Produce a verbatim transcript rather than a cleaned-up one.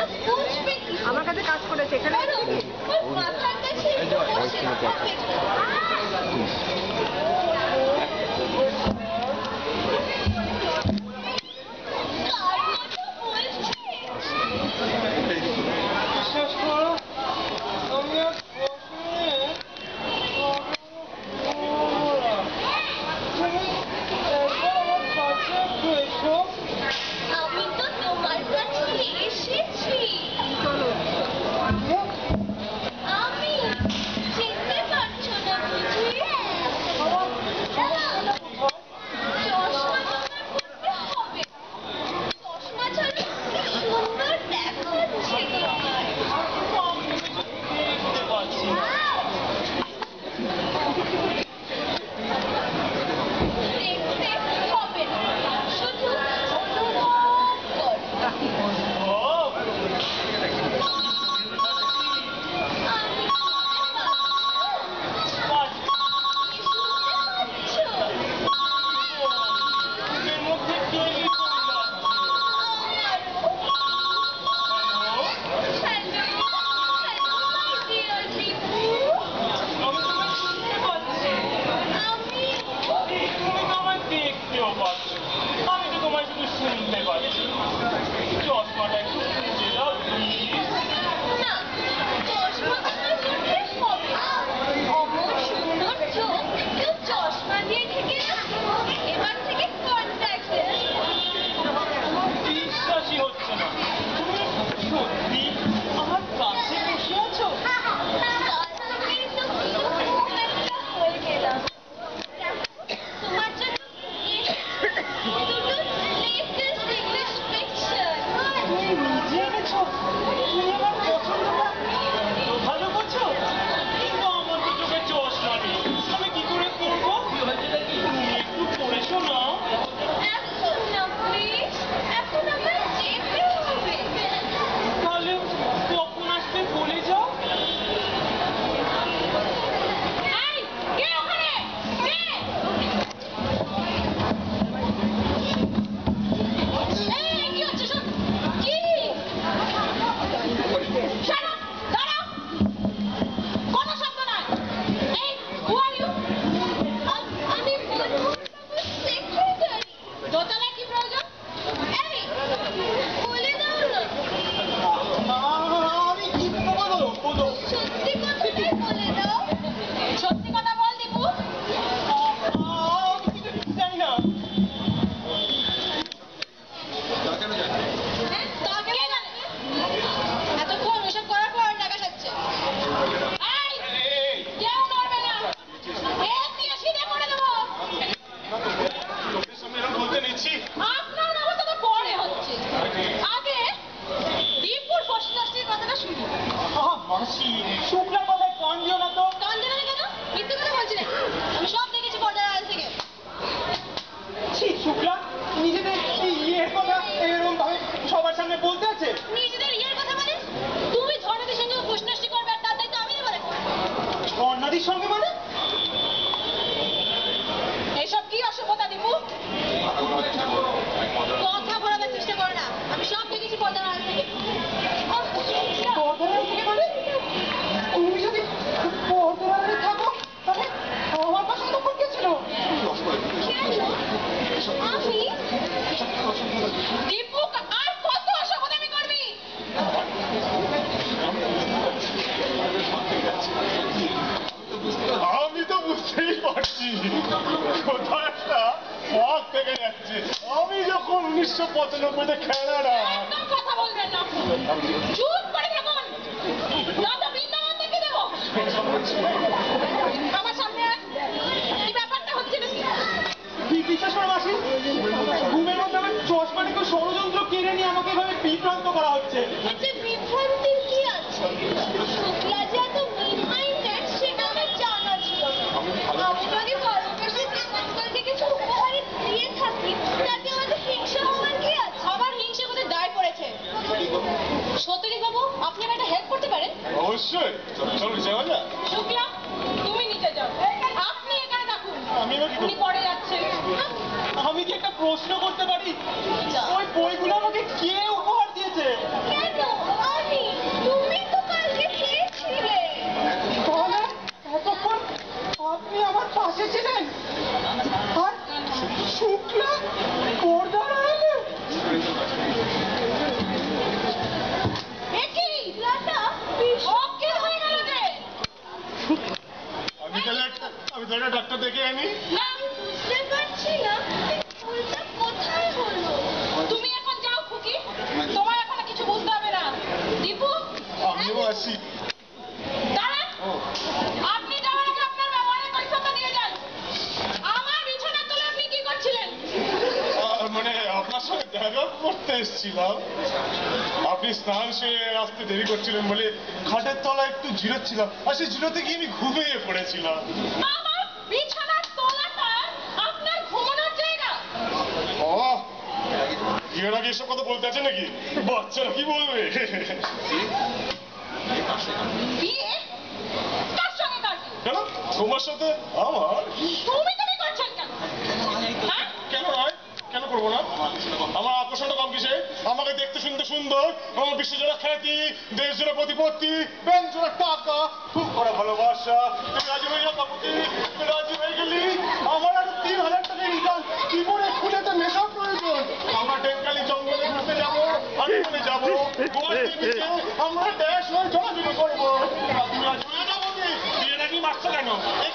আমার কাছে কাজ করেছে এখানে উনিশশো পঁচানব্বই তে খেলা না একদম কথা বলবেন না চুপ করে থাকুন না তো বৃন্দাবন থেকে দেবো আমার সামনে কি ব্যাপারটা হচ্ছে নাকি বিশ্বাস করে মাসি ঘুমের মধ্যে আমার চশমাটাকে ষড়যন্ত্র কেড়ে নিয়ে আমাকে এভাবে বিভ্রান্ত করা হচ্ছে এতে বিভ্রান্তির কি আছে শুক্লা যে এত মিন-মাইন্ডেড সেটা আমার জানা ছিল আমি যদি ভারতবর্ষের প্রেমাঙ্গলকে কিছু উপহারে দিয়ে থাকি তাতে আমাদের হিংসা হওয়ার কি আছে আবার হিংসে কোথায় দায় পড়েছে সত্যজিৎ বাবু আপনি আমার একটা হেল্প করতে পারেন অবশ্যই চলো যাওয়া যাক শুক্লা তুমি নিচে যাও আপনি এখানে থাকুন আমি এবার কি উনি পড়ে যাচ্ছেন আমি কি একটা প্রশ্ন করতে পারি ওই বইগুলো আমাকে কে উপহার দিয়েছে কেন দেখা করতে এসেছিলাম। আপনি স্নান সেরে আসতে দেরি করছিলেন বলে খাটের তলায় একটু জিরোচ্ছিলাম, আর সেই জিরোতে গিয়ে আমি ঘুমিয়ে পড়েছিলাম। আমার বিছানার তলাটা আপনার ঘুমানোর জায়গা। ও বিয়ের আগে এসব কথা বলতে আছে নাকি? বাচ্চারা কি বলবে? বিয়ে কার সঙ্গে কার বিয়ে? কেন তোমার সাথে আমার? তুমি তুমি করছেন কেন? হ্যাঁ? কেন নয়? কেন করবো না? আমার আকর্ষণটা কম কিসে? আমাকে দেখতে শুনতে সুন্দর, আমার বিশ্বজোড়া খ্যাতি, দেশ জোড়া প্রতিপত্তি, ব্যাংক জোড়া টাকা, খুব করা ভালোবাসা। তুমি রাজি হয়ে যাও কাকুতি, তুমি রাজি হয়ে গেলি। আমার আর তিন হাজার টাকা ইনকাম, কি করে খুঁজেতে মেশার প্রয়োজন? আমরা টেঙ্কালি জঙ্গলে ঘুরতে যাবো, হানিমুনে যাবো, গোয়ার বিচে আমরা ড্যাশ হয়ে জড়াজড়ি করবো। আর তুমি রাজি হয়ে যাবো কি? বিয়ে নাকি মারছো কেন?